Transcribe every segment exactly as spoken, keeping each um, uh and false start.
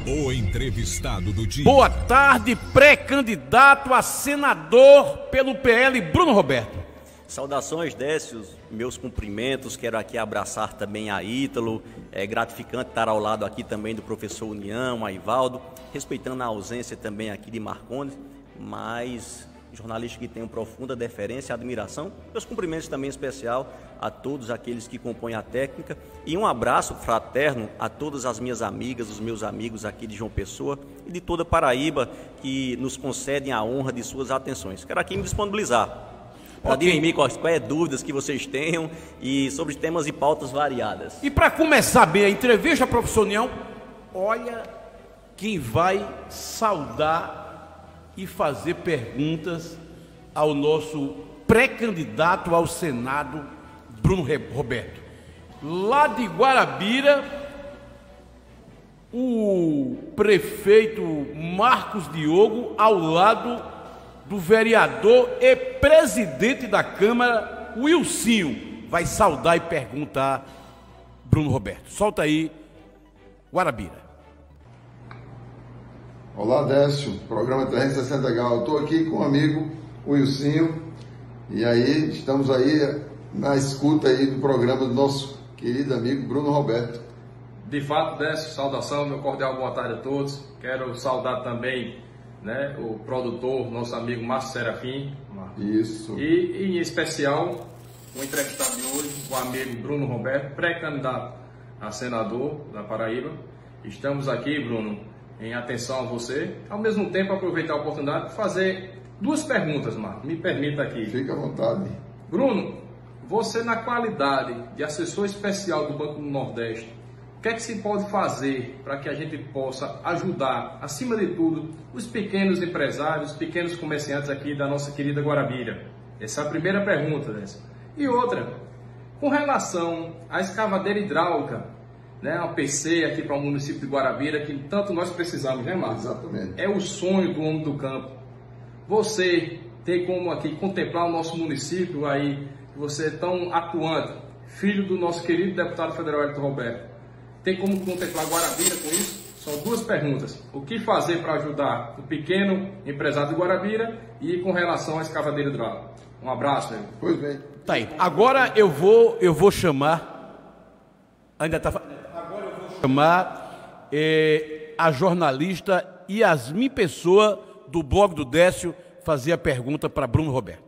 O entrevistado do dia. Boa tarde, pré-candidato a senador pelo P L, Bruno Roberto. Saudações, Décio, meus cumprimentos, quero aqui abraçar também a Ítalo, é gratificante estar ao lado aqui também do professor União, a Ivaldo, respeitando a ausência também aqui de Marcondes, mas jornalista que tenho profunda deferência e admiração. Meus cumprimentos também especial a todos aqueles que compõem a técnica e um abraço fraterno a todas as minhas amigas, os meus amigos aqui de João Pessoa e de toda Paraíba que nos concedem a honra de suas atenções. Quero aqui me disponibilizar para okay. dirimir quaisquer dúvidas que vocês tenham e sobre temas e pautas variadas. E para começar bem a entrevista, professor União, olha quem vai saudar e fazer perguntas ao nosso pré-candidato ao Senado, Bruno Roberto. Lá de Guarabira, o prefeito Marcos Diogo, ao lado do vereador e presidente da Câmara, Wilsinho, vai saudar e perguntar Bruno Roberto. Solta aí, Guarabira. Olá, Décio, programa trezentos e sessenta Grau. Estou aqui com o amigo Wilsinho e aí estamos aí na escuta aí do programa do nosso querido amigo Bruno Roberto. De fato, Décio, saudação, meu cordial boa tarde a todos. Quero saudar também, né, o produtor, nosso amigo Márcio Serafim. Isso. E, em especial, o entrevistado de hoje, o amigo Bruno Roberto, pré-candidato a senador da Paraíba. Estamos aqui, Bruno, em atenção a você, ao mesmo tempo aproveitar a oportunidade de fazer duas perguntas, Marcos, me permita aqui. Fica à vontade. Bruno, você na qualidade de assessor especial do Banco do Nordeste, o que é que se pode fazer para que a gente possa ajudar, acima de tudo, os pequenos empresários, os pequenos comerciantes aqui da nossa querida Guarabira? Essa é a primeira pergunta, né? E outra, com relação à escavadeira hidráulica, né, a P C aqui para o município de Guarabira, que tanto nós precisamos, né, Marcos? Exatamente. É o sonho do homem do campo. Você tem como aqui contemplar o nosso município aí, você é tão atuante, filho do nosso querido deputado federal Elton Roberto. Tem como contemplar Guarabira com isso? São duas perguntas. O que fazer para ajudar o pequeno empresário de Guarabira e com relação à escavadeira hidráulica? Um abraço, meu. Pois bem. Tá aí. Agora eu vou, eu vou chamar... Ainda está... chamar eh, a jornalista Yasmin Pessoa, do blog do Décio, fazer a pergunta para Bruno Roberto.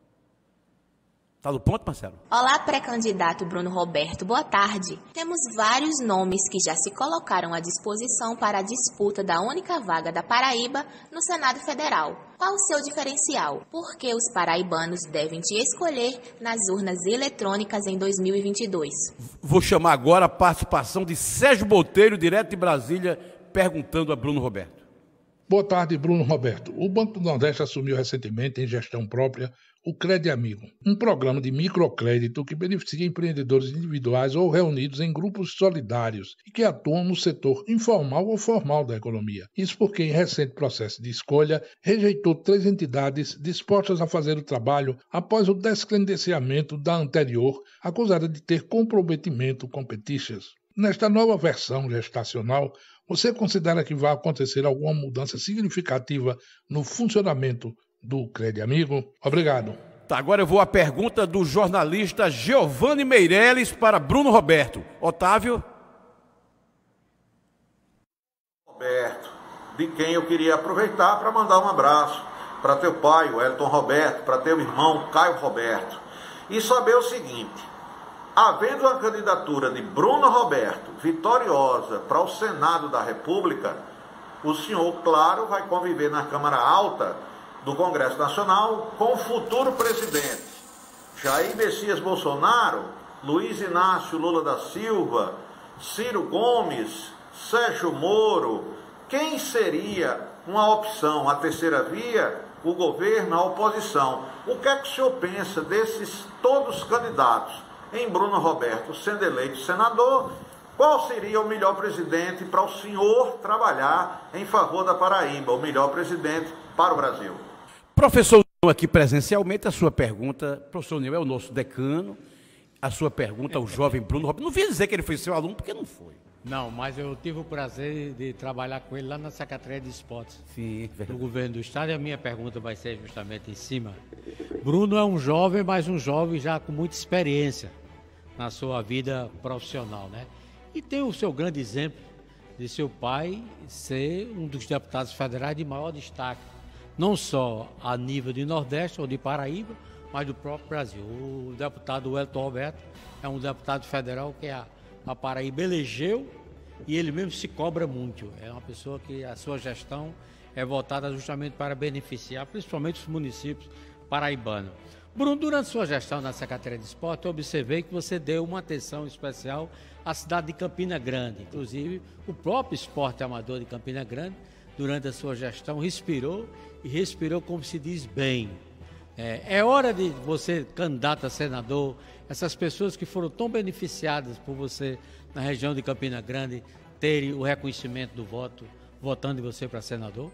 Tá no ponto, Marcelo? Olá, pré-candidato Bruno Roberto, boa tarde. Temos vários nomes que já se colocaram à disposição para a disputa da única vaga da Paraíba no Senado Federal. Qual o seu diferencial? Por que os paraibanos devem te escolher nas urnas eletrônicas em dois mil e vinte e dois? Vou chamar agora a participação de Sérgio Botelho, direto de Brasília, perguntando a Bruno Roberto. Boa tarde, Bruno Roberto. O Banco do Nordeste assumiu recentemente, em gestão própria, o Crédito Amigo, um programa de microcrédito que beneficia empreendedores individuais ou reunidos em grupos solidários e que atuam no setor informal ou formal da economia. Isso porque, em recente processo de escolha, rejeitou três entidades dispostas a fazer o trabalho após o descredenciamento da anterior, acusada de ter comprometimento com petiças. Nesta nova versão gestacional, você considera que vai acontecer alguma mudança significativa no funcionamento do Crédito Amigo? Obrigado. Tá, agora eu vou à pergunta do jornalista Giovanni Meirelles para Bruno Roberto. Otávio? Roberto, de quem eu queria aproveitar para mandar um abraço para teu pai, o Elton Roberto, para teu irmão, Caio Roberto, e saber o seguinte: havendo a candidatura de Bruno Roberto vitoriosa para o Senado da República, o senhor, claro, vai conviver na Câmara Alta do Congresso Nacional com o futuro presidente Jair Messias Bolsonaro, Luiz Inácio Lula da Silva, Ciro Gomes, Sérgio Moro. Quem seria uma opção? A terceira via, o governo, a oposição. O que é que o senhor pensa desses todos candidatos em Bruno Roberto sendo eleito senador? Qual seria o melhor presidente para o senhor trabalhar em favor da Paraíba, o melhor presidente para o Brasil? Professor, aqui presencialmente, a sua pergunta, professor Nil é o nosso decano, a sua pergunta ao jovem Bruno Roberto. Não vim dizer que ele foi seu aluno, porque não foi. Não, mas eu tive o prazer de trabalhar com ele lá na Secretaria de Esportes. Sim, do governo do estado, e a minha pergunta vai ser justamente em cima. Bruno é um jovem, mas um jovem já com muita experiência na sua vida profissional, né? E tem o seu grande exemplo de seu pai ser um dos deputados federais de maior destaque, não só a nível de Nordeste ou de Paraíba, mas do próprio Brasil. O deputado Elton Roberto é um deputado federal que a, a Paraíba elegeu e ele mesmo se cobra muito. É uma pessoa que a sua gestão é voltada justamente para beneficiar, principalmente os municípios paraibanos. Bruno, durante sua gestão na Secretaria de Esporte, eu observei que você deu uma atenção especial à cidade de Campina Grande. Inclusive, o próprio esporte amador de Campina Grande, durante a sua gestão, respirou e respirou, como se diz, bem. É, é hora de você, candidato a senador, essas pessoas que foram tão beneficiadas por você na região de Campina Grande, terem o reconhecimento do voto, votando em você para senador?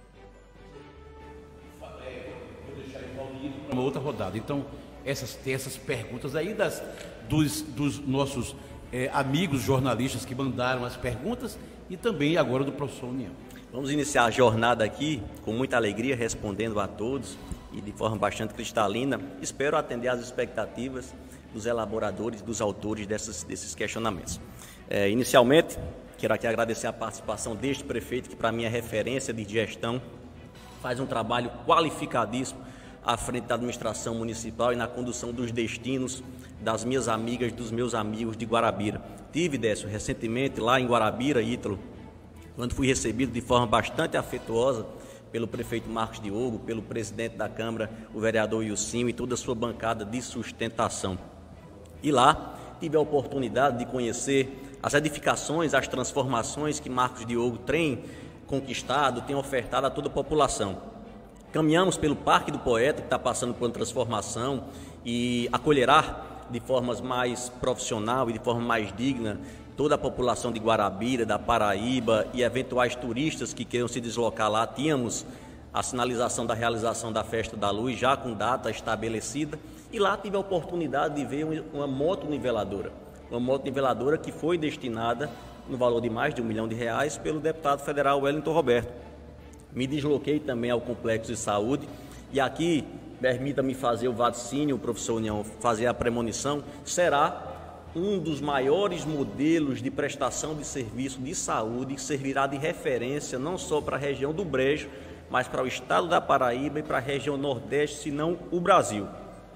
Vou deixar para uma outra rodada. Então, essas, tem essas perguntas aí das, dos, dos nossos é, amigos jornalistas que mandaram as perguntas e também agora do professor União. Vamos iniciar a jornada aqui com muita alegria, respondendo a todos e de forma bastante cristalina. Espero atender às expectativas dos elaboradores, dos autores dessas, desses questionamentos. É, inicialmente, quero aqui agradecer a participação deste prefeito, que para mim é referência de gestão, faz um trabalho qualificadíssimo à frente da administração municipal e na condução dos destinos das minhas amigas, dos meus amigos de Guarabira. Tive, Décio, recentemente lá em Guarabira, Ítalo, quando fui recebido de forma bastante afetuosa pelo prefeito Marcos Diogo, pelo presidente da Câmara, o vereador Ilcinho, e toda a sua bancada de sustentação. E lá tive a oportunidade de conhecer as edificações, as transformações que Marcos Diogo tem conquistado, tem ofertado a toda a população. Caminhamos pelo Parque do Poeta, que está passando por uma transformação e acolherá de formas mais profissional e de forma mais digna toda a população de Guarabira, da Paraíba e eventuais turistas que queiram se deslocar lá. Tínhamos a sinalização da realização da Festa da Luz já com data estabelecida, e lá tive a oportunidade de ver uma moto niveladora, uma moto niveladora que foi destinada no valor de mais de um milhão de reais pelo deputado federal Wellington Roberto. Me desloquei também ao Complexo de Saúde e aqui, permita-me fazer o vaticínio, professor União, fazer a premonição, será um dos maiores modelos de prestação de serviço de saúde que servirá de referência não só para a região do Brejo, mas para o estado da Paraíba e para a região Nordeste, se não o Brasil.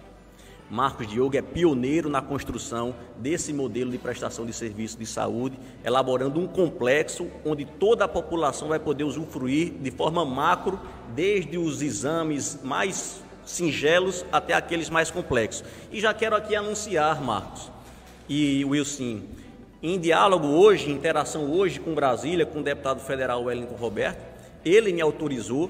Marcos Diogo é pioneiro na construção desse modelo de prestação de serviço de saúde, elaborando um complexo onde toda a população vai poder usufruir de forma macro, desde os exames mais singelos até aqueles mais complexos. E já quero aqui anunciar, Marcos e Wilson, em diálogo hoje, em interação hoje com Brasília, com o deputado federal Wellington Roberto, ele me autorizou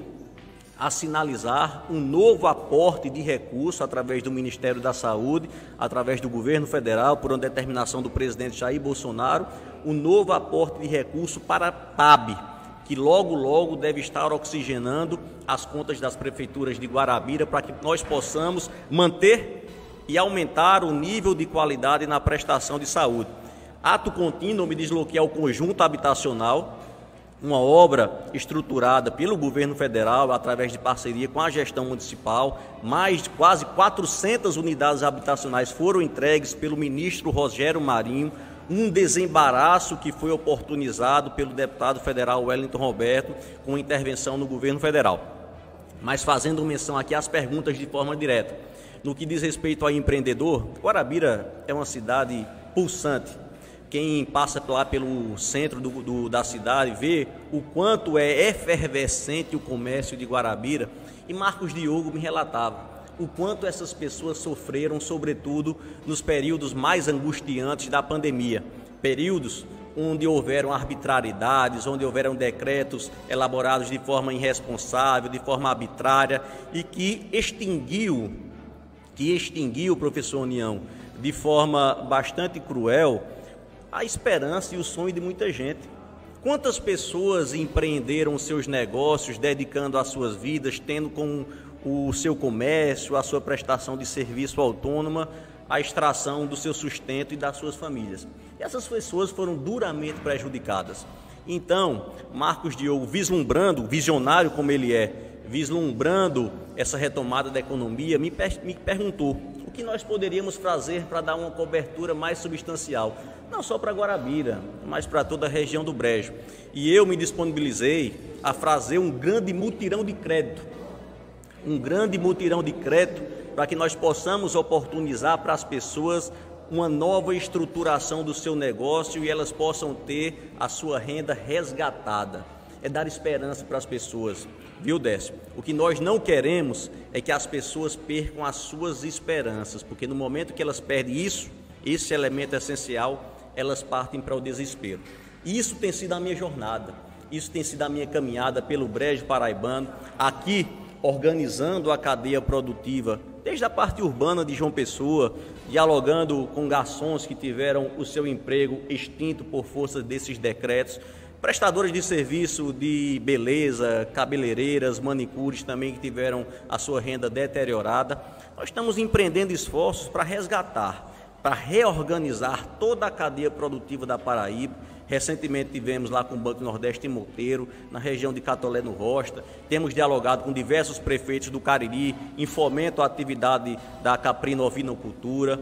a sinalizar um novo aporte de recursos através do Ministério da Saúde, através do governo federal, por uma determinação do presidente Jair Bolsonaro, um novo aporte de recursos para a P A B, que logo, logo deve estar oxigenando as contas das prefeituras de Guarabira para que nós possamos manter e aumentar o nível de qualidade na prestação de saúde. Ato contínuo, me desloquei ao conjunto habitacional, uma obra estruturada pelo governo federal através de parceria com a gestão municipal. Mais de quase quatrocentas unidades habitacionais foram entregues pelo ministro Rogério Marinho, um desembaraço que foi oportunizado pelo deputado federal Wellington Roberto com intervenção no governo federal. Mas fazendo menção aqui às perguntas de forma direta. No que diz respeito ao empreendedor, Guarabira é uma cidade pulsante. Quem passa lá pelo centro do, do, da cidade vê o quanto é efervescente o comércio de Guarabira. E Marcos Diogo me relatava o quanto essas pessoas sofreram, sobretudo nos períodos mais angustiantes da pandemia. Períodos onde houveram arbitrariedades, onde houveram decretos elaborados de forma irresponsável, de forma arbitrária, e que extinguiu, que extinguiu, professor União, de forma bastante cruel, a esperança e o sonho de muita gente. Quantas pessoas empreenderam seus negócios, dedicando as suas vidas, tendo como o seu comércio, a sua prestação de serviço autônoma, a extração do seu sustento e das suas famílias. E essas pessoas foram duramente prejudicadas. Então, Marcos Diogo, vislumbrando, visionário como ele é, vislumbrando essa retomada da economia, me, per me perguntou o que nós poderíamos fazer para dar uma cobertura mais substancial, não só para Guarabira, mas para toda a região do Brejo. E eu me disponibilizei a fazer um grande mutirão de crédito, um grande mutirão de crédito para que nós possamos oportunizar para as pessoas uma nova estruturação do seu negócio e elas possam ter a sua renda resgatada. É dar esperança para as pessoas, viu, Décio? O que nós não queremos é que as pessoas percam as suas esperanças, porque no momento que elas perdem isso, esse elemento essencial, elas partem para o desespero. E isso tem sido a minha jornada, isso tem sido a minha caminhada pelo Brejo paraibano, aqui organizando a cadeia produtiva, desde a parte urbana de João Pessoa, dialogando com garçons que tiveram o seu emprego extinto por força desses decretos, prestadores de serviço de beleza, cabeleireiras, manicures também que tiveram a sua renda deteriorada. Nós estamos empreendendo esforços para resgatar, para reorganizar toda a cadeia produtiva da Paraíba. Recentemente tivemos lá com o Banco Nordeste em Monteiro, na região de Catolé no Rosta. Temos dialogado com diversos prefeitos do Cariri em fomento à atividade da caprina ovinocultura.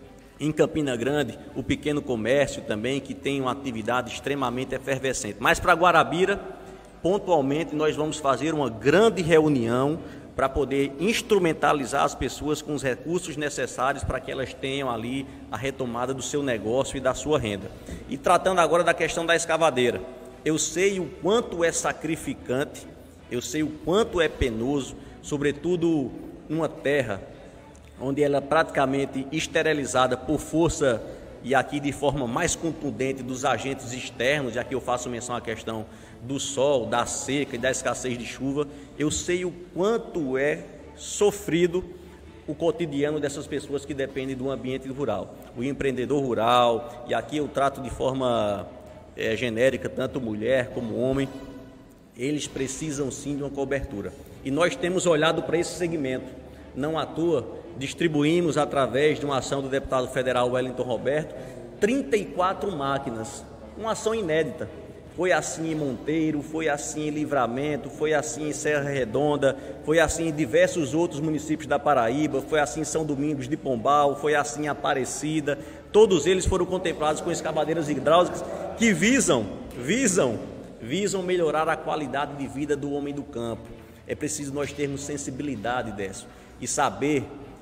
Em Campina Grande, o pequeno comércio também, que tem uma atividade extremamente efervescente. Mas para Guarabira, pontualmente, nós vamos fazer uma grande reunião para poder instrumentalizar as pessoas com os recursos necessários para que elas tenham ali a retomada do seu negócio e da sua renda. E tratando agora da questão da escavadeira, eu sei o quanto é sacrificante, eu sei o quanto é penoso, sobretudo numa terra onde ela é praticamente esterilizada por força, e aqui de forma mais contundente, dos agentes externos, já que eu faço menção à questão do sol, da seca e da escassez de chuva. Eu sei o quanto é sofrido o cotidiano dessas pessoas que dependem do ambiente rural. O empreendedor rural, e aqui eu trato de forma é, genérica, tanto mulher como homem, eles precisam sim de uma cobertura. E nós temos olhado para esse segmento. Não à toa, distribuímos através de uma ação do deputado federal Wellington Roberto, trinta e quatro máquinas, uma ação inédita. Foi assim em Monteiro, foi assim em Livramento, foi assim em Serra Redonda, foi assim em diversos outros municípios da Paraíba, foi assim em São Domingos de Pombal, foi assim em Aparecida. Todos eles foram contemplados com escavadeiras hidráulicas que visam, visam, visam melhorar a qualidade de vida do homem do campo. É preciso nós termos sensibilidade dessa e saber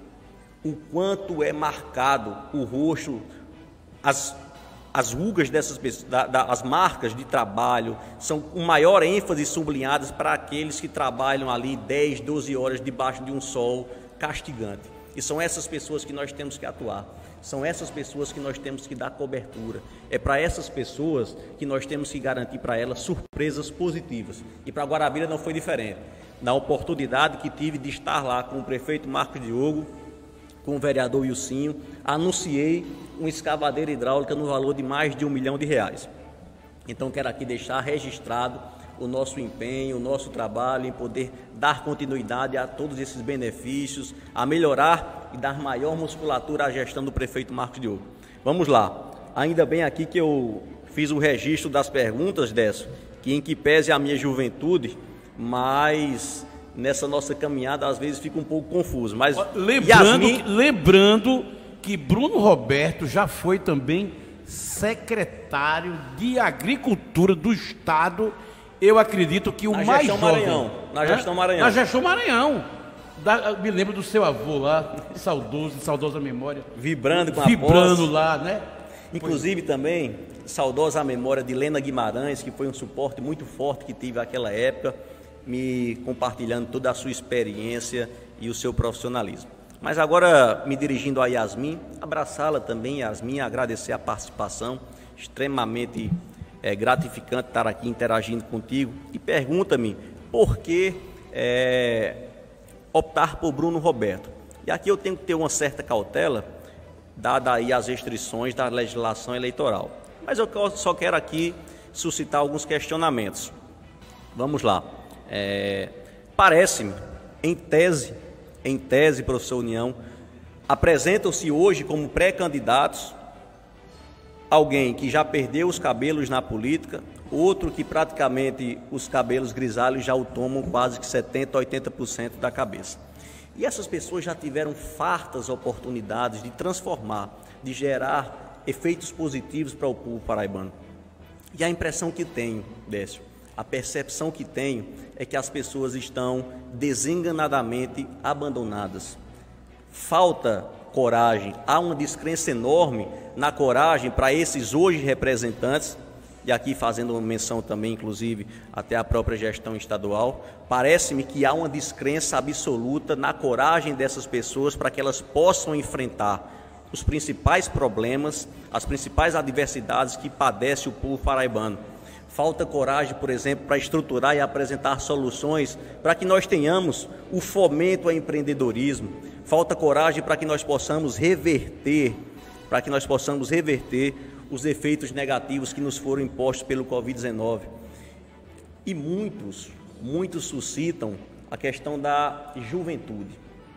o quanto é marcado o rosto, as As rugas dessas pessoas, da, da, as marcas de trabalho, são com maior ênfase sublinhadas para aqueles que trabalham ali dez, doze horas debaixo de um sol castigante. E são essas pessoas que nós temos que atuar, são essas pessoas que nós temos que dar cobertura. É para essas pessoas que nós temos que garantir para elas surpresas positivas. E para Guarabira não foi diferente. Na oportunidade que tive de estar lá com o prefeito Marcos Diogo, com o vereador Ilcinho, anunciei uma escavadeira hidráulica no valor de mais de um milhão de reais. Então quero aqui deixar registrado o nosso empenho, o nosso trabalho em poder dar continuidade a todos esses benefícios, a melhorar e dar maior musculatura à gestão do prefeito Marcos Diogo. Vamos lá, ainda bem aqui que eu fiz o registro das perguntas, Décio, que em que pese a minha juventude, mas nessa nossa caminhada às vezes fica um pouco confuso. Mas lembrando, Yasmin... lembrando que Bruno Roberto já foi também secretário de Agricultura do Estado. Eu acredito que o na mais gestão jovem... Maranhão, na é? gestão Maranhão. Na gestão Maranhão. Da, me lembro do seu avô lá, saudoso, saudosa memória. Vibrando com a Vibrando posse. lá, né? Inclusive pois... também, saudosa memória de Lena Guimarães, que foi um suporte muito forte que tive naquela época, me compartilhando toda a sua experiência e o seu profissionalismo. Mas agora, me dirigindo a Yasmin, abraçá-la também, Yasmin, agradecer a participação, extremamente é, gratificante estar aqui interagindo contigo. E pergunta-me por que é, optar por Bruno Roberto. E aqui eu tenho que ter uma certa cautela, dada aí as restrições da legislação eleitoral. Mas eu só quero aqui suscitar alguns questionamentos. Vamos lá. É, parece-me, em tese, em tese, professor União, Apresentam-se hoje como pré-candidatos alguém que já perdeu os cabelos na política, outro que praticamente os cabelos grisalhos já o tomam quase que setenta, oitenta por cento da cabeça. E essas pessoas já tiveram fartas oportunidades de transformar, de gerar efeitos positivos para o povo paraibano. E a impressão que tenho, Décio, a percepção que tenho é que as pessoas estão desenganadamente abandonadas. Falta coragem, há uma descrença enorme na coragem para esses hoje representantes, e aqui fazendo uma menção também, inclusive, até a própria gestão estadual, parece-me que há uma descrença absoluta na coragem dessas pessoas para que elas possam enfrentar os principais problemas, as principais adversidades que padece o povo paraibano. Falta coragem, por exemplo, para estruturar e apresentar soluções para que nós tenhamos o fomento ao empreendedorismo. Falta coragem para que nós possamos reverter, para que nós possamos reverter os efeitos negativos que nos foram impostos pelo covid dezenove. E muitos, muitos suscitam a questão da juventude.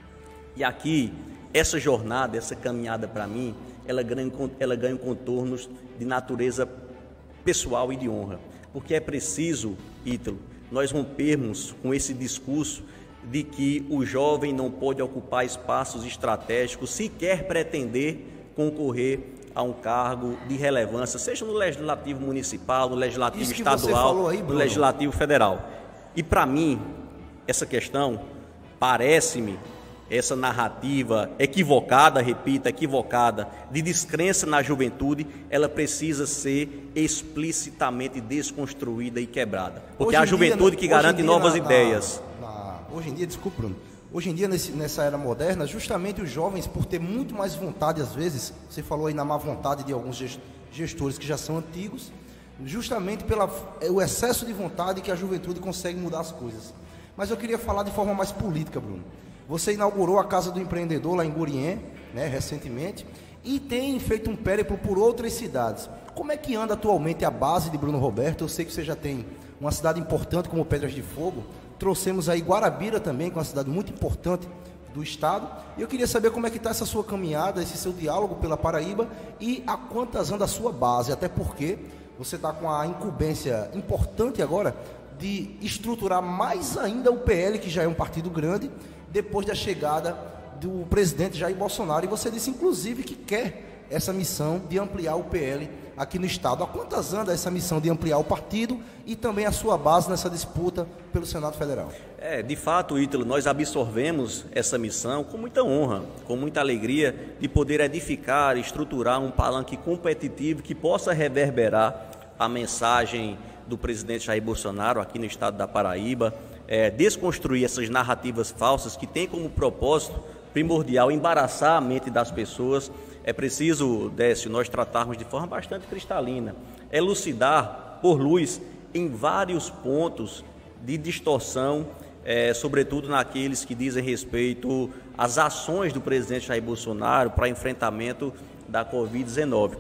E aqui, essa jornada, essa caminhada para mim, ela ganha, ela ganha contornos de natureza pessoal e de honra. Porque é preciso, Ítalo, nós rompermos com esse discurso de que o jovem não pode ocupar espaços estratégicos se quer pretender concorrer a um cargo de relevância, seja no Legislativo Municipal, no Legislativo Estadual, aí, no Legislativo Federal. E para mim, essa questão, parece-me, essa narrativa equivocada, repito, equivocada, de descrença na juventude, ela precisa ser explicitamente desconstruída e quebrada. Porque é a juventude dia, que garante novas na, ideias. Na, na, hoje em dia, desculpa, Bruno, hoje em dia, nesse, nessa era moderna, justamente os jovens, por ter muito mais vontade, às vezes, você falou aí na má vontade de alguns gestores que já são antigos, justamente pelo excesso de vontade que a juventude consegue mudar as coisas. Mas eu queria falar de forma mais política, Bruno. Você inaugurou a Casa do Empreendedor lá em Gurien, né, recentemente, e tem feito um périplo por outras cidades. Como é que anda atualmente a base de Bruno Roberto? Eu sei que você já tem uma cidade importante como Pedras de Fogo. Trouxemos aí Guarabira também, que é uma cidade muito importante do estado. E eu queria saber como é que está essa sua caminhada, esse seu diálogo pela Paraíba e a quantas anda a sua base, até porque você está com a incumbência importante agora de estruturar mais ainda o P L, que já é um partido grande, depois da chegada do presidente Jair Bolsonaro. E você disse, inclusive, que quer essa missão de ampliar o P L aqui no estado. A quantas anda essa missão de ampliar o partido e também a sua base nessa disputa pelo Senado Federal? É, de fato, Ítalo, nós absorvemos essa missão com muita honra, com muita alegria de poder edificar, estruturar um palanque competitivo que possa reverberar a mensagem do presidente Jair Bolsonaro aqui no estado da Paraíba, é, desconstruir essas narrativas falsas que têm como propósito primordial embaraçar a mente das pessoas. É preciso, Décio, nós tratarmos de forma bastante cristalina, elucidar por luz em vários pontos de distorção, é, sobretudo naqueles que dizem respeito às ações do presidente Jair Bolsonaro para enfrentamento da covid dezenove.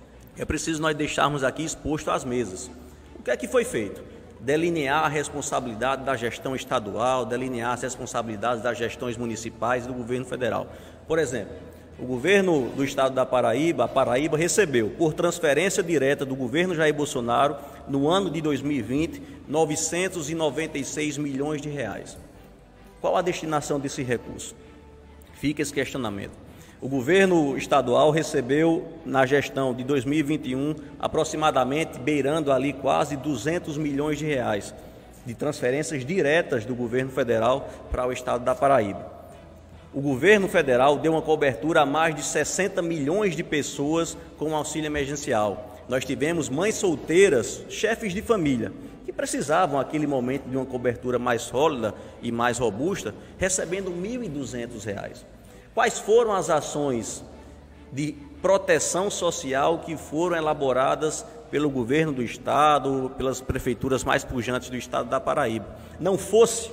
É preciso nós deixarmos aqui exposto às mesas. O que é que foi feito? Delinear a responsabilidade da gestão estadual, delinear as responsabilidades das gestões municipais e do governo federal. Por exemplo, o governo do estado da Paraíba, a Paraíba recebeu, por transferência direta do governo Jair Bolsonaro, no ano de dois mil e vinte, novecentos e noventa e seis milhões de reais. Qual a destinação desse recurso? Fica esse questionamento. O governo estadual recebeu, na gestão de dois mil e vinte e um, aproximadamente, beirando ali quase duzentos milhões de reais de transferências diretas do governo federal para o estado da Paraíba. O governo federal deu uma cobertura a mais de sessenta milhões de pessoas com auxílio emergencial. Nós tivemos mães solteiras, chefes de família, que precisavam, naquele momento, de uma cobertura mais sólida e mais robusta, recebendo mil e duzentos reais. Quais foram as ações de proteção social que foram elaboradas pelo governo do estado, pelas prefeituras mais pujantes do estado da Paraíba? Não fosse,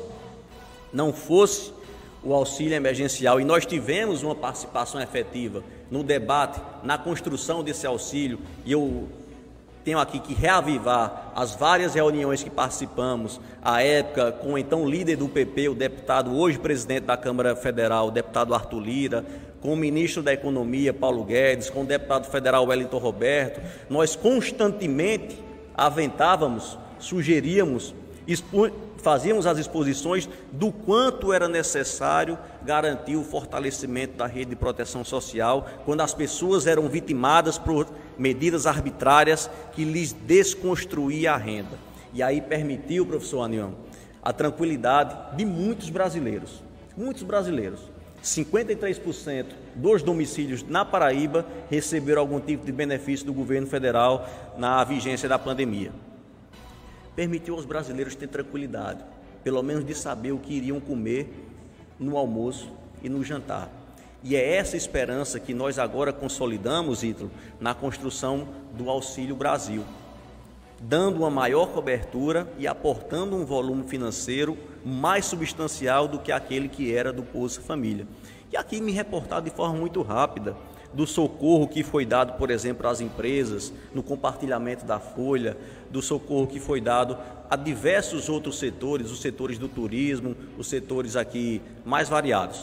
não fosse o auxílio emergencial, e nós tivemos uma participação efetiva no debate, na construção desse auxílio, e eu tenho aqui que reavivar as várias reuniões que participamos, à época, com o então líder do P P, o deputado, hoje presidente da Câmara Federal, o deputado Arthur Lira, com o ministro da Economia, Paulo Guedes, com o deputado federal Wellington Roberto. Nós constantemente aventávamos, sugeríamos, expu- fazíamos as exposições do quanto era necessário garantir o fortalecimento da rede de proteção social quando as pessoas eram vitimadas por medidas arbitrárias que lhes desconstruía a renda. E aí permitiu, professor Anião, a tranquilidade de muitos brasileiros, muitos brasileiros. cinquenta e três por cento dos domicílios na Paraíba receberam algum tipo de benefício do governo federal na vigência da pandemia. Permitiu aos brasileiros ter tranquilidade, pelo menos de saber o que iriam comer no almoço e no jantar. E é essa esperança que nós agora consolidamos, Ítalo, na construção do Auxílio Brasil, dando uma maior cobertura e aportando um volume financeiro mais substancial do que aquele que era do Bolsa Família. E aqui me reportar de forma muito rápida do socorro que foi dado, por exemplo, às empresas, no compartilhamento da folha, do socorro que foi dado a diversos outros setores, os setores do turismo, os setores aqui mais variados.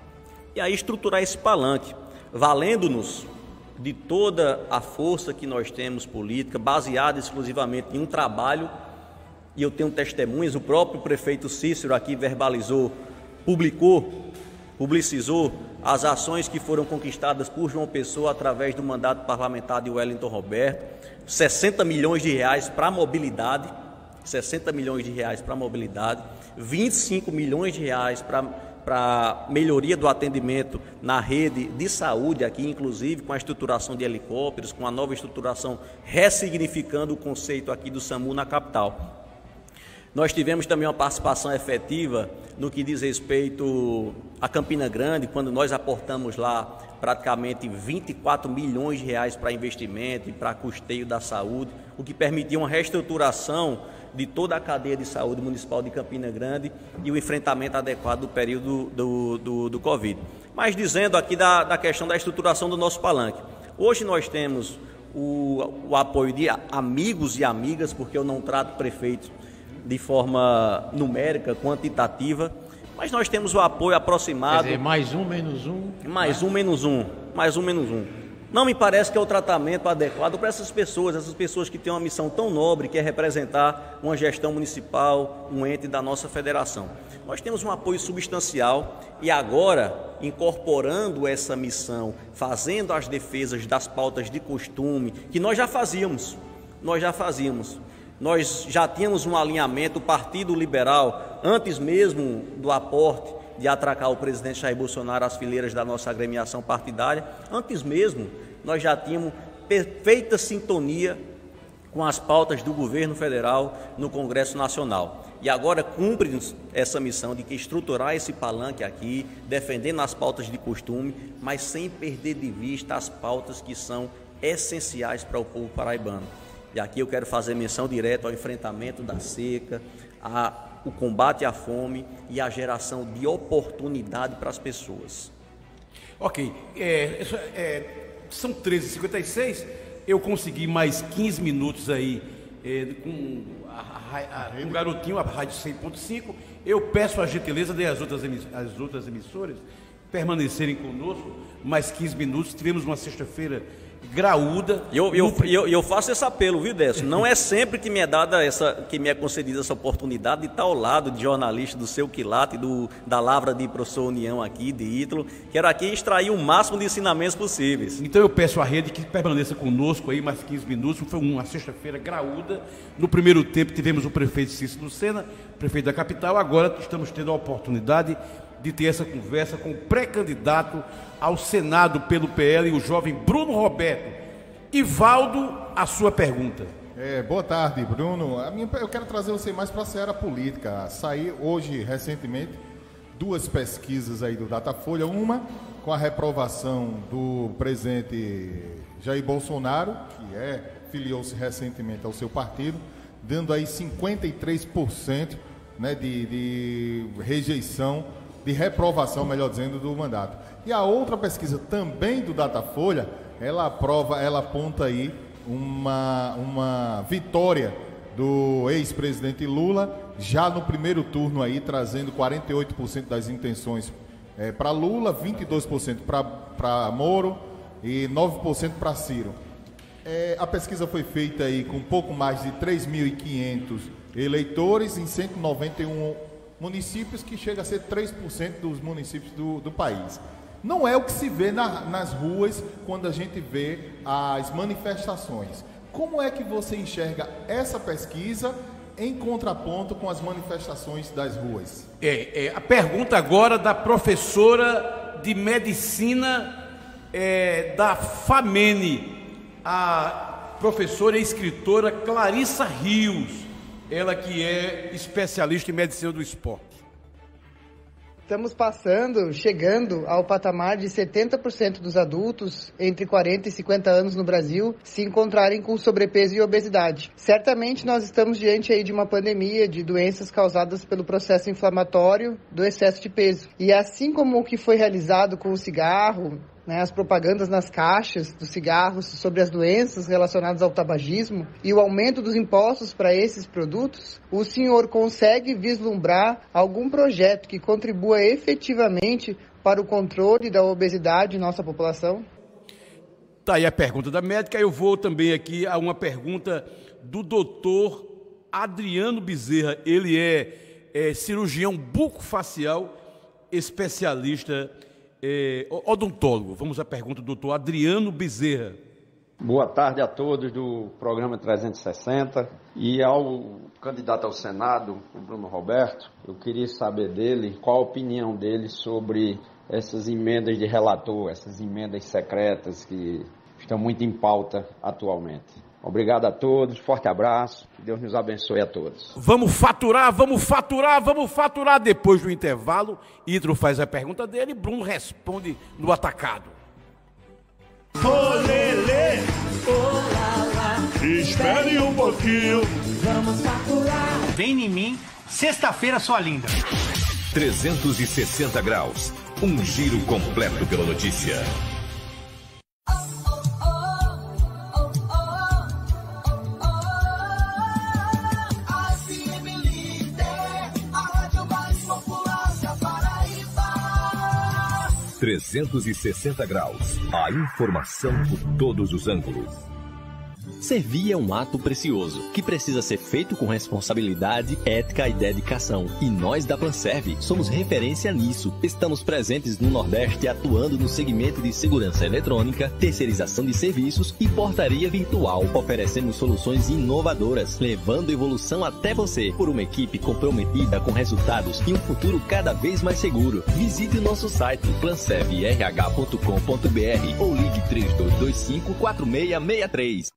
E aí estruturar esse palanque, valendo-nos de toda a força que nós temos política, baseada exclusivamente em um trabalho, e eu tenho testemunhas, o próprio prefeito Cícero aqui verbalizou, publicou, publicizou as ações que foram conquistadas por João Pessoa através do mandato parlamentar de Wellington Roberto, sessenta milhões de reais para a mobilidade, sessenta milhões de reais para a mobilidade, vinte e cinco milhões de reais para para melhoria do atendimento na rede de saúde aqui, inclusive com a estruturação de helicópteros, com a nova estruturação, ressignificando o conceito aqui do SAMU na capital. Nós tivemos também uma participação efetiva no que diz respeito a Campina Grande, quando nós aportamos lá praticamente vinte e quatro milhões de reais para investimento e para custeio da saúde, o que permitiu uma reestruturação de toda a cadeia de saúde municipal de Campina Grande e o enfrentamento adequado do período do, do, do Covid. Mas dizendo aqui da, da questão da estruturação do nosso palanque. Hoje nós temos o, o apoio de amigos e amigas, porque eu não trato prefeitos de forma numérica, quantitativa, mas nós temos o apoio aproximado... Quer dizer, mais um, menos um... Mais um, menos um. Mais um, menos um. Não me parece que é o tratamento adequado para essas pessoas, essas pessoas que têm uma missão tão nobre, que é representar uma gestão municipal, um ente da nossa federação. Nós temos um apoio substancial e agora, incorporando essa missão, fazendo as defesas das pautas de costume, que nós já fazíamos, nós já fazíamos. Nós já tínhamos um alinhamento, o Partido Liberal, antes mesmo do aporte de atracar o presidente Jair Bolsonaro às fileiras da nossa agremiação partidária, antes mesmo nós já tínhamos perfeita sintonia com as pautas do governo federal no Congresso Nacional. E agora cumpre-nos essa missão de que estruturar esse palanque aqui, defendendo as pautas de costume, mas sem perder de vista as pautas que são essenciais para o povo paraibano. E aqui eu quero fazer menção direta ao enfrentamento da seca, a o combate à fome e a geração de oportunidade para as pessoas. Ok, é, é, são treze e cinquenta e seis, eu consegui mais quinze minutos aí é, com a, a, a, um garotinho, a Rádio cem ponto cinco. Eu peço a gentileza de as outras, as outras emissoras permanecerem conosco mais quinze minutos. Tivemos uma sexta-feira graúda. E eu, eu, eu, eu faço esse apelo, viu, Décio? Não é sempre que me é dada essa, que me é concedida essa oportunidade de estar ao lado de jornalista do seu quilate, do, da lavra de professor União aqui, de Ítalo. Quero aqui extrair o máximo de ensinamentos possíveis. Então eu peço à rede que permaneça conosco aí mais quinze minutos. Foi uma sexta-feira graúda. No primeiro tempo tivemos o prefeito Cícero Lucena, prefeito da capital. Agora estamos tendo a oportunidade de ter essa conversa com o pré-candidato ao Senado pelo P L, o jovem Bruno Roberto. Ivaldo, a sua pergunta. É, boa tarde, Bruno. A minha, eu quero trazer você mais para a seara política. Saiu hoje, recentemente, duas pesquisas aí do Datafolha. Uma com a reprovação do presidente Jair Bolsonaro, que é, filiou-se recentemente ao seu partido, dando aí cinquenta e três por cento, né, de, de rejeição, de reprovação, melhor dizendo, do mandato. E a outra pesquisa também do Datafolha, ela aprova, ela aponta aí uma, uma vitória do ex-presidente Lula, já no primeiro turno aí, trazendo quarenta e oito por cento das intenções é, para Lula, vinte e dois por cento para Moro e nove por cento para Ciro. É, a pesquisa foi feita aí com um pouco mais de três mil e quinhentos eleitores em cento e noventa e um municípios, que chega a ser três por cento dos municípios do, do país. Não é o que se vê na, nas ruas quando a gente vê as manifestações. Como é que você enxerga essa pesquisa em contraponto com as manifestações das ruas? É, é a pergunta agora da professora de medicina é, da FAMENE, a professora e escritora Clarissa Rios, ela que é especialista em medicina do esporte. Estamos passando, chegando ao patamar de setenta por cento dos adultos entre quarenta e cinquenta anos no Brasil se encontrarem com sobrepeso e obesidade. Certamente nós estamos diante aí de uma pandemia de doenças causadas pelo processo inflamatório do excesso de peso. E assim como o que foi realizado com o cigarro, né, as propagandas nas caixas dos cigarros sobre as doenças relacionadas ao tabagismo e o aumento dos impostos para esses produtos, o senhor consegue vislumbrar algum projeto que contribua efetivamente para o controle da obesidade em nossa população? Tá aí a pergunta da médica. Eu vou também aqui a uma pergunta do doutor Adriano Bezerra. Ele é, é cirurgião bucofacial, especialista É, odontólogo. Vamos à pergunta do doutor Adriano Bezerra. Boa tarde a todos do programa trezentos e sessenta. E ao candidato ao Senado, o Bruno Roberto, eu queria saber dele qual a opinião dele sobre essas emendas de relator, essas emendas secretas que estão muito em pauta atualmente. Obrigado a todos, forte abraço, que Deus nos abençoe a todos. Vamos faturar, vamos faturar, vamos faturar. Depois do intervalo, Hidro faz a pergunta dele e Bruno responde no atacado. Olê, olá, espere um pouquinho. Vamos faturar. Vem em mim, sexta-feira, sua linda. trezentos e sessenta graus, um giro completo pela notícia. trezentos e sessenta graus. A informação por todos os ângulos. Servir é um ato precioso, que precisa ser feito com responsabilidade, ética e dedicação. E nós da Planserve somos referência nisso. Estamos presentes no Nordeste atuando no segmento de segurança eletrônica, terceirização de serviços e portaria virtual. Oferecemos soluções inovadoras, levando evolução até você, por uma equipe comprometida com resultados e um futuro cada vez mais seguro. Visite o nosso site planserve r h ponto com ponto b r ou ligue três dois dois cinco, quatro seis seis três.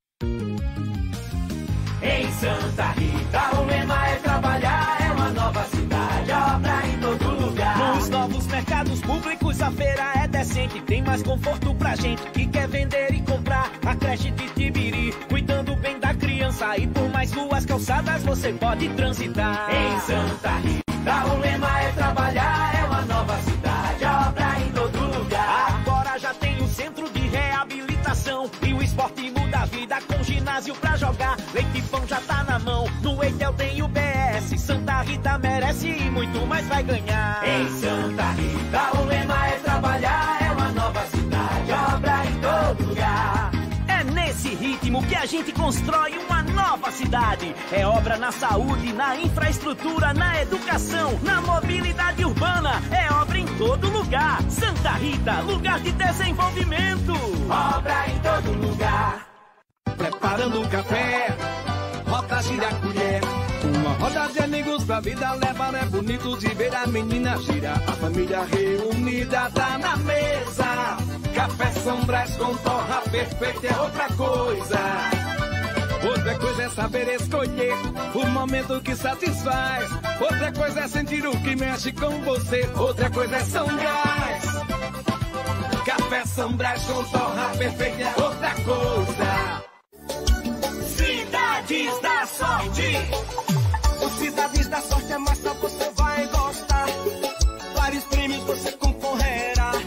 Em Santa Rita, o lema é trabalhar, é uma nova cidade, obra em todo lugar. Nos novos mercados públicos, a feira é decente, tem mais conforto pra gente que quer vender e comprar. A creche de Tibiri, cuidando bem da criança, e por mais ruas calçadas você pode transitar. Em Santa Rita, o lema é trabalhar, é uma nova cidade, obra em todo lugar. Agora já tem o centro de reabilitação e o esporte muda a vida com ginásio pra jogar. Leite e pão já tá na mão, no Eitel tem o B S. Santa Rita merece e muito mais vai ganhar. Em Santa Rita o lema é trabalhar, é uma nova cidade, obra em todo lugar. É nesse ritmo que a gente constrói uma nova cidade. É obra na saúde, na infraestrutura, na educação, na mobilidade urbana. É obra em todo lugar. Santa Rita, lugar de desenvolvimento. Obra em todo lugar. Preparando um café, roda, gira a colher. Uma roda de amigos pra vida levar. É bonito de ver a menina gira. A família reunida tá na mesa. Café São Brás com torra perfeita é outra coisa. Outra coisa é saber escolher o momento que satisfaz. Outra coisa é sentir o que mexe com você. Outra coisa é São Brás. Café São Brás com torra perfeita é outra coisa. Cidades da Sorte. O Cidades da Sorte é massa, você vai gostar. Vários prêmios você concorrerá. De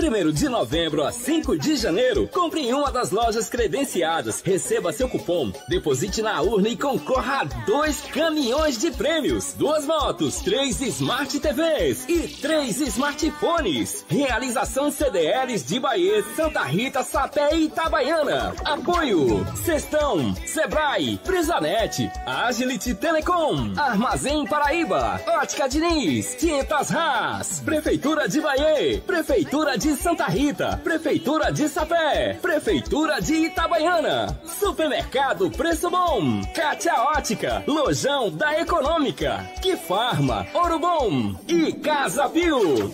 primeiro de novembro a cinco de janeiro, compre em uma das lojas credenciadas, receba seu cupom, deposite na urna e concorra a dois caminhões de prêmios, duas motos, três Smart T Vs e três smartphones. Realização C D Ls de Bahia, Santa Rita, Sapé e Itabaiana. Apoio Cestão, Sebrae, Prisanet, Agility Telecom, Armazém Paraíba, Ótica Diniz, Tintas Haas, Prefeitura de Bahia, Prefeitura de Santa Rita, Prefeitura de Sapé, Prefeitura de Itabaiana, Supermercado Preço Bom, Cátia Ótica, Lojão da Econômica, Que Farma, Ouro Bom e Casa Viu.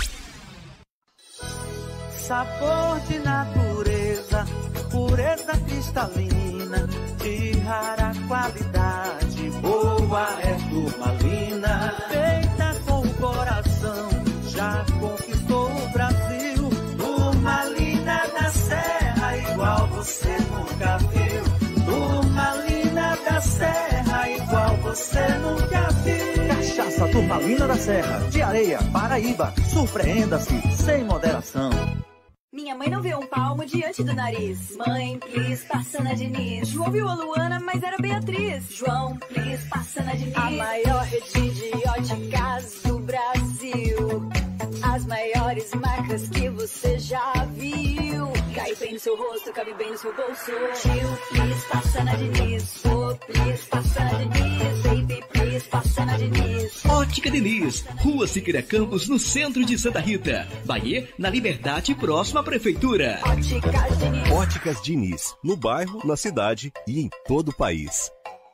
Sabor de natureza, pureza cristalina, de rara qualidade, boa é turmalina, feita com o coração, já conquistou o Brasil. Turmalina da Serra, igual você nunca viu. Turmalina da Serra, igual você nunca viu. Cachaça Turmalina da Serra, de Areia, Paraíba, surpreenda-se, sem moderação. Minha mãe não vê um palmo diante do nariz. Mãe, please, passa na Diniz. João viu a Luana, mas era Beatriz. João, please, passa na Diniz. A maior rede de óticas do Brasil. As maiores marcas que você já viu. Cai bem no seu rosto, cabe bem no seu bolso. Tio, please, passa na Diniz. Oh, please, passa na Diniz. Baby, please, passa na Diniz. Ótica Diniz, Rua Siqueira Campos, no centro de Santa Rita. Bahia, na Liberdade, próxima à Prefeitura. Óticas Diniz. Óticas Diniz, no bairro, na cidade e em todo o país.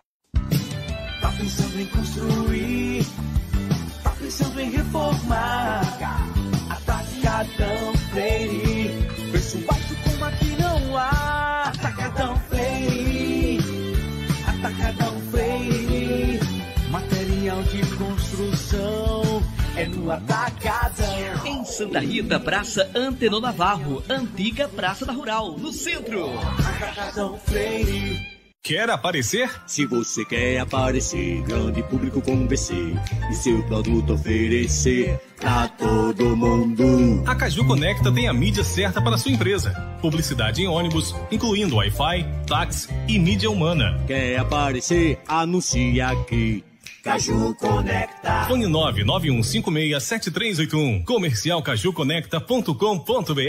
Tá pensando em construir, tá pensando em reformar. Atacadão Freire, preço baixo como aqui não há. Atacadão Freire, Atacadão Freire, material de construção é no Atacadão. Em Santa Rita, Praça Antenor Navarro, antiga Praça da Rural, no centro. Atacadão Freire. Quer aparecer? Se você quer aparecer, grande público com V C e seu produto oferecer pra todo mundo. A Caju Conecta tem a mídia certa para a sua empresa. Publicidade em ônibus, incluindo Wi-Fi, táxi e mídia humana. Quer aparecer? Anuncie aqui. Caju Conecta. Fone nove nove um cinco seis sete três oito um. Comercial caju conecta ponto com ponto br.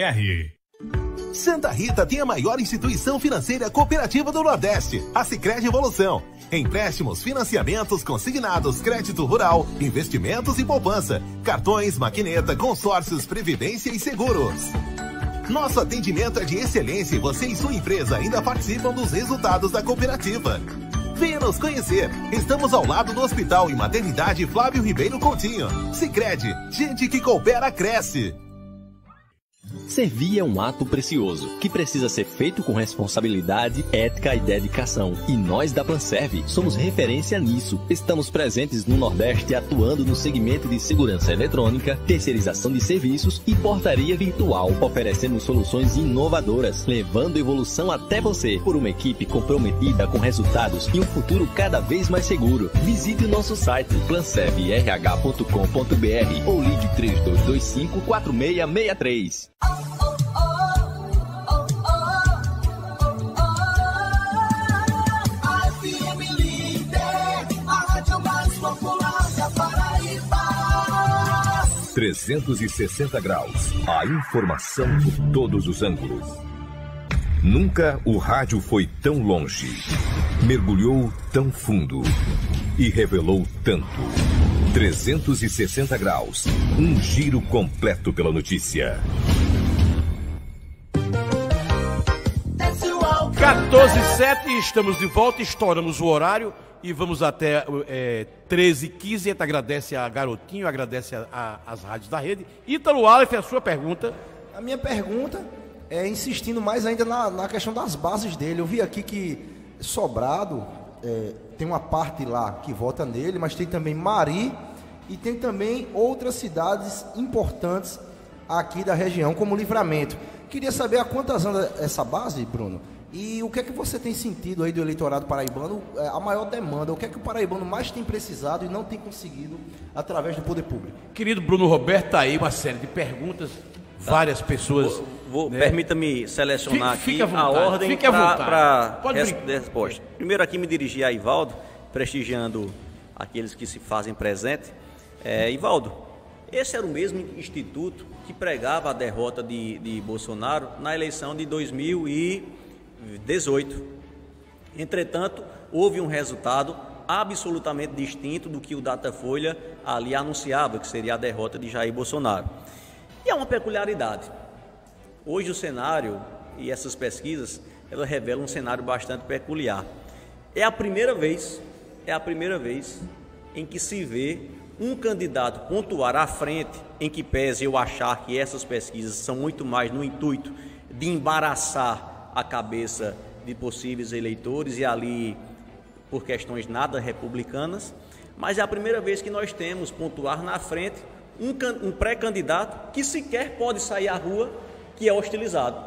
Santa Rita tem a maior instituição financeira cooperativa do Nordeste, a Sicredi Evolução. Empréstimos, financiamentos, consignados, crédito rural, investimentos e poupança, cartões, maquineta, consórcios, previdência e seguros. Nosso atendimento é de excelência e você e sua empresa ainda participam dos resultados da cooperativa. Venha nos conhecer. Estamos ao lado do Hospital e Maternidade Flávio Ribeiro Coutinho. Sicredi, gente que coopera cresce. Servir é um ato precioso, que precisa ser feito com responsabilidade, ética e dedicação. E nós da Planserve somos referência nisso. Estamos presentes no Nordeste atuando no segmento de segurança eletrônica, terceirização de serviços e portaria virtual, oferecendo soluções inovadoras, levando evolução até você, por uma equipe comprometida com resultados e um futuro cada vez mais seguro. Visite o nosso site planserve r h ponto com ponto b r ou ligue três dois dois cinco quatro seis seis três. trezentos e sessenta graus. A informação de todos os ângulos. Nunca o rádio foi tão longe, mergulhou tão fundo e revelou tanto. trezentos e sessenta graus. Um giro completo pela notícia. quatorze e sete, estamos de volta, estouramos o horário e vamos até é, treze e quinze. A gente agradece a Garotinho, agradece a, a, as rádios da rede. Ítalo Aleph, a sua pergunta. A minha pergunta é insistindo mais ainda na, na questão das bases dele. Eu vi aqui que Sobrado é, tem uma parte lá que vota nele, mas tem também Mari e tem também outras cidades importantes aqui da região, como Livramento. Queria saber a quantas anda essa base, Bruno? E o que é que você tem sentido aí do eleitorado paraibano, a maior demanda, o que é que o paraibano mais tem precisado e não tem conseguido através do poder público? Querido Bruno Roberto, tá aí uma série de perguntas várias pessoas... Vou, vou, né? Permita-me selecionar fique, aqui fique a ordem para a res, resposta. Primeiro aqui me dirigir a Ivaldo, prestigiando aqueles que se fazem presente. É, Ivaldo, esse era o mesmo instituto que pregava a derrota de, de Bolsonaro na eleição de dois mil e dezoito. Entretanto, houve um resultado absolutamente distinto do que o Datafolha ali anunciava, que seria a derrota de Jair Bolsonaro. E há uma peculiaridade. Hoje o cenário e essas pesquisas, elas revelam um cenário bastante peculiar. É a primeira vez, é a primeira vez em que se vê um candidato pontuar à frente, em que pese eu achar que essas pesquisas são muito mais no intuito de embaraçar a cabeça de possíveis eleitores e ali por questões nada republicanas, mas é a primeira vez que nós temos pontuar na frente um, um pré-candidato que sequer pode sair à rua, que é hostilizado,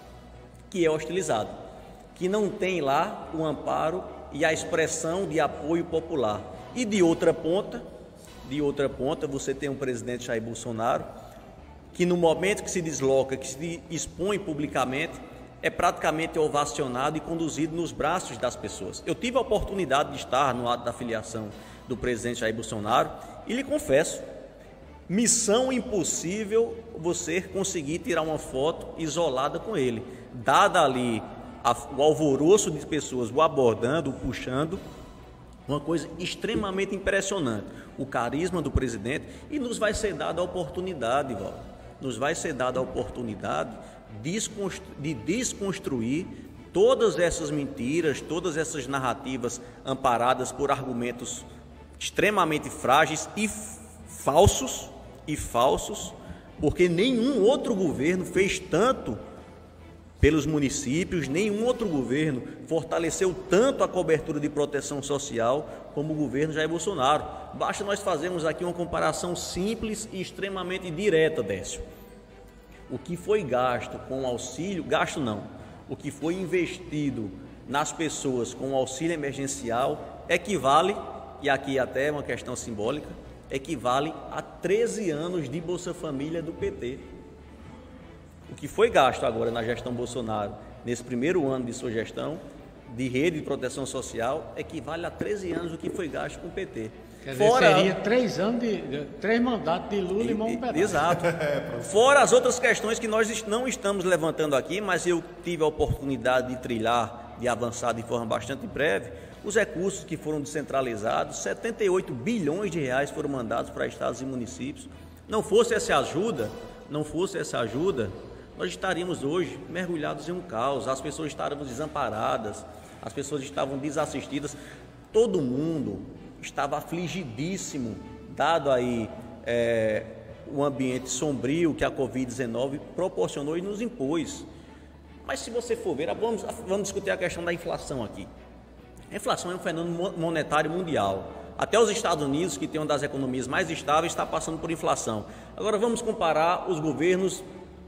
que é hostilizado, que não tem lá o amparo e a expressão de apoio popular. E de outra ponta, de outra ponta, você tem um presidente Jair Bolsonaro, que no momento que se desloca, que se expõe publicamente, é praticamente ovacionado e conduzido nos braços das pessoas. Eu tive a oportunidade de estar no ato da filiação do presidente Jair Bolsonaro e lhe confesso, missão impossível você conseguir tirar uma foto isolada com ele. Dada ali a, o alvoroço de pessoas o abordando, o puxando, uma coisa extremamente impressionante. O carisma do presidente, e nos vai ser dada a oportunidade, Val, nos vai ser dada a oportunidade de desconstruir todas essas mentiras, todas essas narrativas amparadas por argumentos extremamente frágeis e falsos, e falsos, porque nenhum outro governo fez tanto pelos municípios, nenhum outro governo fortaleceu tanto a cobertura de proteção social como o governo Jair Bolsonaro. Basta nós fazermos aqui uma comparação simples e extremamente direta, Décio. O que foi gasto com auxílio, gasto não, o que foi investido nas pessoas com auxílio emergencial equivale, e aqui até é uma questão simbólica, equivale a treze anos de Bolsa Família do P T. O que foi gasto agora na gestão Bolsonaro, nesse primeiro ano de sua gestão, de rede de proteção social, equivale a treze anos do que foi gasto com o P T. Quer dizer, Fora... seria três anos de, de três mandatos de Lula e, e mão pedaço. Exato. Fora as outras questões que nós não estamos levantando aqui, mas eu tive a oportunidade de trilhar, de avançar de forma bastante breve, os recursos que foram descentralizados, setenta e oito bilhões de reais foram mandados para estados e municípios. Não fosse essa ajuda, não fosse essa ajuda, nós estaríamos hoje mergulhados em um caos, as pessoas estavam desamparadas, as pessoas estavam desassistidas, todo mundo estava afligidíssimo, dado aí é, o ambiente sombrio que a covid dezenove proporcionou e nos impôs. Mas se você for ver, vamos, vamos discutir a questão da inflação aqui. A inflação é um fenômeno monetário mundial. Até os Estados Unidos, que tem uma das economias mais estáveis, está passando por inflação. Agora vamos comparar os governos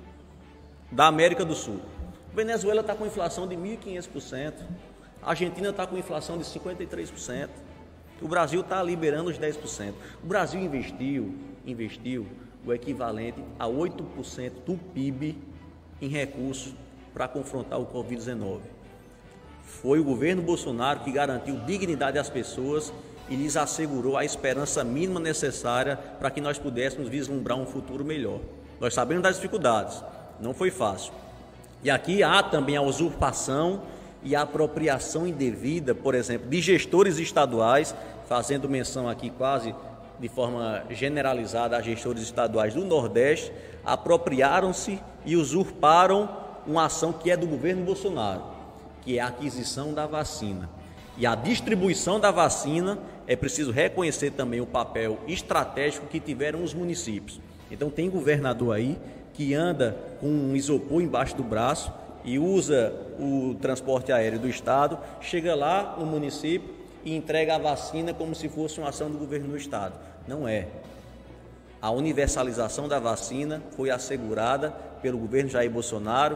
da América do Sul. A Venezuela está com inflação de mil e quinhentos por cento, a Argentina está com inflação de cinquenta e três por cento, o Brasil está liberando os dez por cento. O Brasil investiu, investiu o equivalente a oito por cento do P I B em recursos para confrontar o covid dezenove. Foi o governo Bolsonaro que garantiu dignidade às pessoas e lhes assegurou a esperança mínima necessária para que nós pudéssemos vislumbrar um futuro melhor. Nós sabemos das dificuldades, não foi fácil. E aqui há também a usurpação e a apropriação indevida, por exemplo, de gestores estaduais, fazendo menção aqui quase de forma generalizada a gestores estaduais do Nordeste, apropriaram-se e usurparam uma ação que é do governo Bolsonaro, que é a aquisição da vacina. E a distribuição da vacina, é preciso reconhecer também o papel estratégico que tiveram os municípios. Então tem governador aí que anda com um isopor embaixo do braço e usa o transporte aéreo do estado, chega lá no município e entrega a vacina como se fosse uma ação do governo do estado. Não é. A universalização da vacina foi assegurada pelo governo Jair Bolsonaro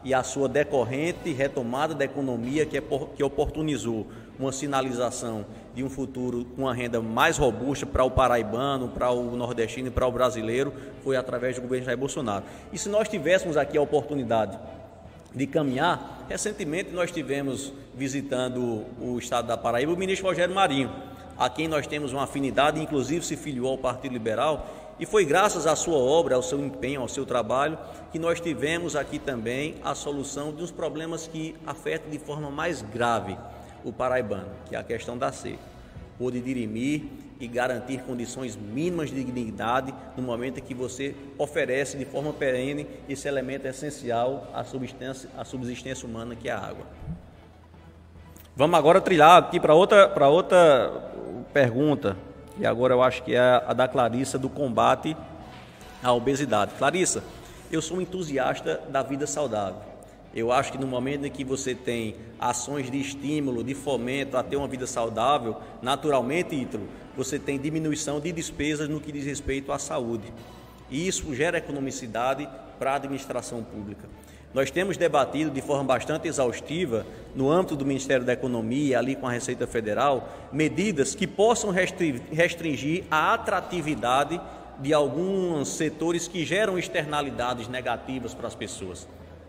e a sua decorrente retomada da economia que, é, que oportunizou uma sinalização de um futuro com uma renda mais robusta para o paraibano, para o nordestino e para o brasileiro, foi através do governo Jair Bolsonaro. E se nós tivéssemos aqui a oportunidade de caminhar, recentemente nós tivemos visitando o estado da Paraíba o ministro Rogério Marinho, a quem nós temos uma afinidade, inclusive se filiou ao Partido Liberal, e foi graças à sua obra, ao seu empenho, ao seu trabalho, que nós tivemos aqui também a solução dos problemas que afetam de forma mais grave o paraibano, que é a questão da seca. Pôde dirimir e garantir condições mínimas de dignidade no momento em que você oferece de forma perene esse elemento essencial à subsistência, à subsistência humana, que é a água. Vamos agora trilhar aqui para outra, para outra pergunta, e agora eu acho que é a da Clarissa, do combate à obesidade. Clarissa, eu sou um entusiasta da vida saudável. Eu acho que no momento em que você tem ações de estímulo, de fomento a ter uma vida saudável, naturalmente, Ítalo, você tem diminuição de despesas no que diz respeito à saúde. E isso gera economicidade para a administração pública. Nós temos debatido de forma bastante exaustiva, no âmbito do Ministério da Economia, ali com a Receita Federal, medidas que possam restringir a atratividade de alguns setores que geram externalidades negativas para as pessoas.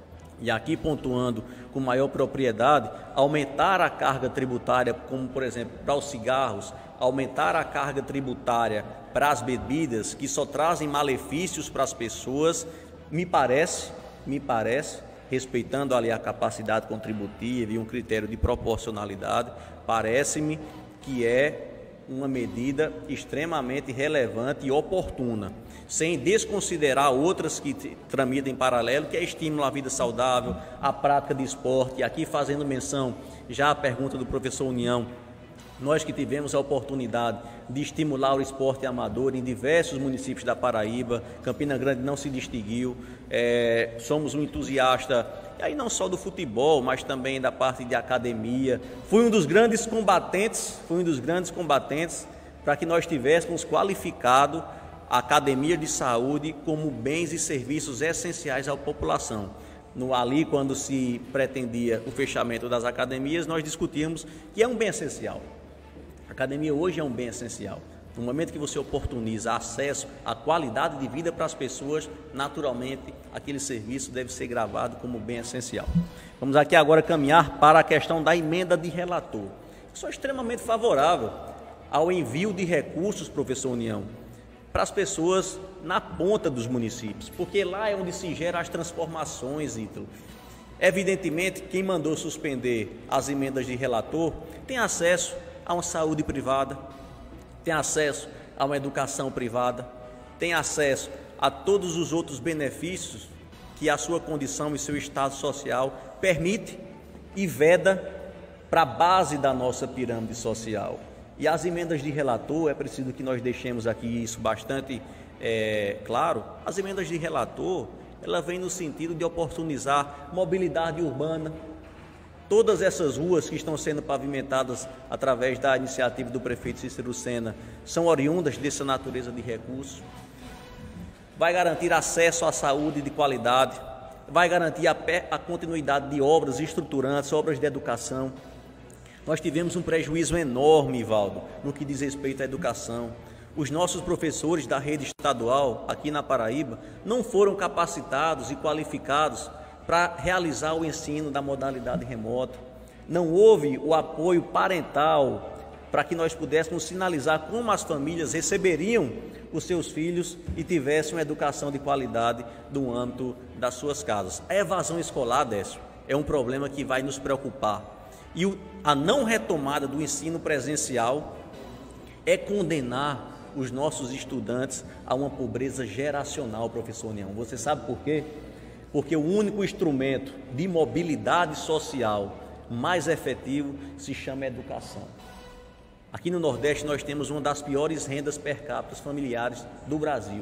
E aqui pontuando com maior propriedade, aumentar a carga tributária, como por exemplo para os cigarros, aumentar a carga tributária para as bebidas que só trazem malefícios para as pessoas, me parece, me parece, respeitando ali a capacidade contributiva e um critério de proporcionalidade, parece-me que é uma medida extremamente relevante e oportuna, sem desconsiderar outras que tramitam em paralelo, que é estímulo à vida saudável, a prática de esporte. E aqui fazendo menção já à pergunta do professor União, nós que tivemos a oportunidade de estimular o esporte amador em diversos municípios da Paraíba, Campina Grande não se distinguiu, é, somos um entusiasta, e aí não só do futebol, mas também da parte de academia. Fui um dos grandes combatentes, fui um dos grandes combatentes para que nós tivéssemos qualificado a academia de saúde como bens e serviços essenciais à população. No, ali, quando se pretendia o fechamento das academias, nós discutimos que é um bem essencial. A academia hoje é um bem essencial. No momento que você oportuniza acesso à qualidade de vida para as pessoas, naturalmente, aquele serviço deve ser gravado como bem essencial. Vamos aqui agora caminhar para a questão da emenda de relator. Eu sou extremamente favorável ao envio de recursos, professor União, para as pessoas na ponta dos municípios, porque lá é onde se geram as transformações, Ítalo. Evidentemente, quem mandou suspender as emendas de relator tem acesso a uma saúde privada, tem acesso a uma educação privada, tem acesso a todos os outros benefícios que a sua condição e seu estado social permite e veda para a base da nossa pirâmide social. E as emendas de relator, é preciso que nós deixemos aqui isso bastante é, claro, as emendas de relator, ela vem no sentido de oportunizar mobilidade urbana. Todas essas ruas que estão sendo pavimentadas através da iniciativa do prefeito Cícero Sena são oriundas dessa natureza de recursos. Vai garantir acesso à saúde de qualidade, vai garantir a, a continuidade de obras estruturantes, obras de educação. Nós tivemos um prejuízo enorme, Ivaldo, no que diz respeito à educação. Os nossos professores da rede estadual aqui na Paraíba não foram capacitados e qualificados para realizar o ensino da modalidade remota. Não houve o apoio parental para que nós pudéssemos sinalizar como as famílias receberiam os seus filhos e tivessem uma educação de qualidade no âmbito das suas casas. A evasão escolar, Décio, é um problema que vai nos preocupar. E a não retomada do ensino presencial é condenar os nossos estudantes a uma pobreza geracional, professor União. Você sabe por quê? Porque o único instrumento de mobilidade social mais efetivo se chama educação. Aqui no Nordeste nós temos uma das piores rendas per capita familiares do Brasil.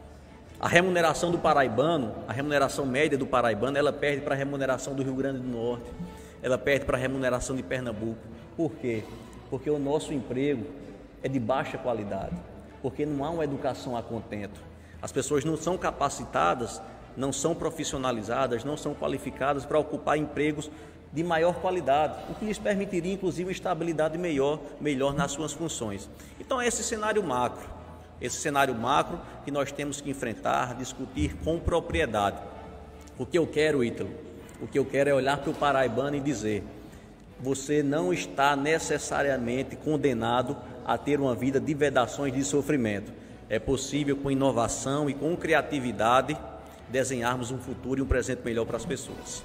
A remuneração do paraibano, a remuneração média do paraibano, ela perde para a remuneração do Rio Grande do Norte, ela perde para a remuneração de Pernambuco. Por quê? Porque o nosso emprego é de baixa qualidade, porque não há uma educação a contento. As pessoas não são capacitadas não são profissionalizadas, não são qualificadas para ocupar empregos de maior qualidade, o que lhes permitiria, inclusive, uma estabilidade melhor, melhor nas suas funções. Então, esse cenário macro, esse cenário macro que nós temos que enfrentar, discutir com propriedade. O que eu quero, Ítalo, o que eu quero é olhar para o paraibano e dizer: você não está necessariamente condenado a ter uma vida de vedações de sofrimento. É possível, com inovação e com criatividade, desenharmos um futuro e um presente melhor para as pessoas.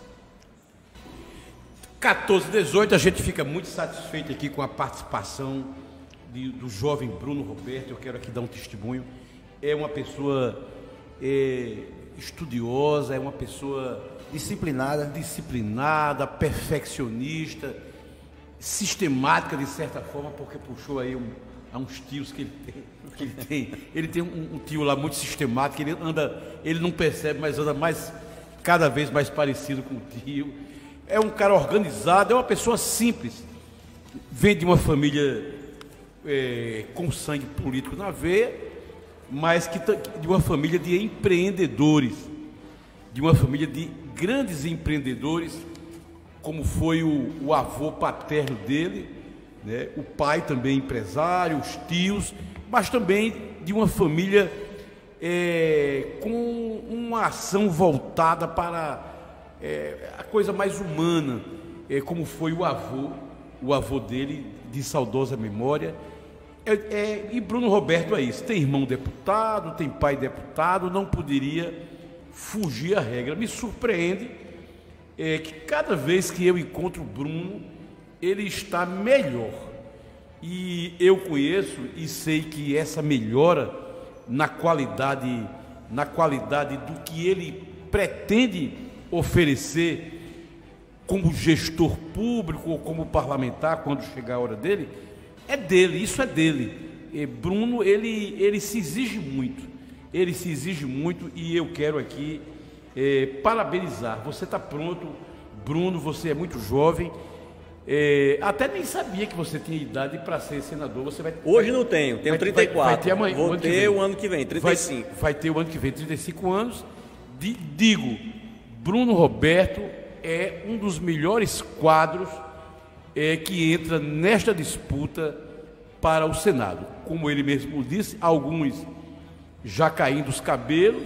quatorze e dezoito, a gente fica muito satisfeito aqui com a participação de, do jovem Bruno Roberto. Eu quero aqui dar um testemunho. É uma pessoa é, estudiosa, é uma pessoa disciplinada, disciplinada, perfeccionista, sistemática de certa forma, porque puxou aí um, a uns tios que ele tem. Que ele tem, ele tem um, um tio lá muito sistemático, ele anda, ele não percebe, mas anda mais, cada vez mais parecido com o tio. É um cara organizado, é uma pessoa simples, vem de uma família é, com sangue político na veia, mas que, de uma família de empreendedores, de uma família de grandes empreendedores, como foi o, o avô paterno dele, né? O pai também empresário, os tios, mas também de uma família é, com uma ação voltada para é, a coisa mais humana, é, como foi o avô, o avô dele, de saudosa memória. É, é, e Bruno Roberto é isso, tem irmão deputado, tem pai deputado, não poderia fugir à regra. Me surpreende é, que cada vez que eu encontro o Bruno, ele está melhor. E eu conheço e sei que essa melhora na qualidade, na qualidade do que ele pretende oferecer como gestor público ou como parlamentar, quando chegar a hora dele, é dele, isso é dele. E Bruno, ele, ele se exige muito, ele se exige muito e eu quero aqui é, parabenizar. Você está pronto, Bruno, você é muito jovem. É, até nem sabia que você tinha idade para ser senador. Você vai, Hoje não tenho, tenho vai, trinta e quatro. Vai, vai ter amanhã, Vou ter o ano que vem, trinta e cinco. Vai, vai ter o ano que vem, trinta e cinco anos. De, digo, Bruno Roberto é um dos melhores quadros é, que entra nesta disputa para o Senado. Como ele mesmo disse, alguns já caindo os cabelos,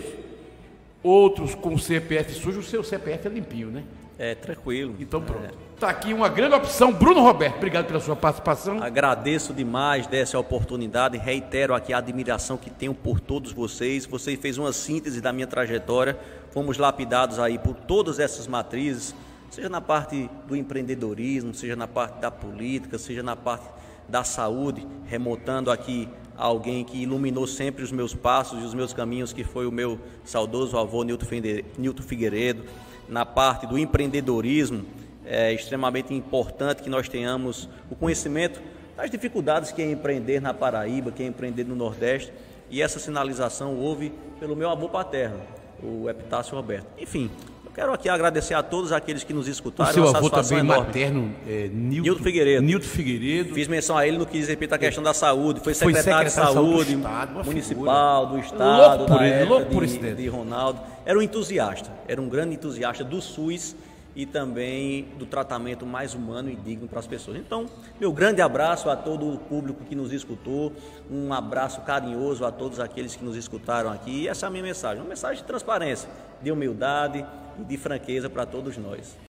outros com o C P F sujo. O seu C P F é limpinho, né? É, tranquilo. Então pronto. Está aqui uma grande opção. Bruno Roberto, obrigado pela sua participação. Agradeço demais dessa oportunidade, reitero aqui a admiração que tenho por todos vocês. Você fez uma síntese da minha trajetória, fomos lapidados aí por todas essas matrizes, seja na parte do empreendedorismo, seja na parte da política, seja na parte da saúde, remontando aqui alguém que iluminou sempre os meus passos e os meus caminhos, que foi o meu saudoso avô Nilton Figueiredo. Na parte do empreendedorismo, é extremamente importante que nós tenhamos o conhecimento das dificuldades que é empreender na Paraíba, que é empreender no Nordeste, e essa sinalização houve pelo meu avô paterno, o Epitácio Roberto. Enfim, eu quero aqui agradecer a todos aqueles que nos escutaram. O seu avô também materno, é, Nilton Figueiredo. Nilton Figueiredo. Fiz menção a ele no que diz respeito à questão da saúde, foi secretário, foi secretário de Saúde, do Estado, municipal, do Estado, louco por na ele, época louco por de, esse de Ronaldo. Era um entusiasta, era um grande entusiasta do SUS e também do tratamento mais humano e digno para as pessoas. Então, meu grande abraço a todo o público que nos escutou, um abraço carinhoso a todos aqueles que nos escutaram aqui, e essa é a minha mensagem, uma mensagem de transparência, de humildade e de franqueza para todos nós.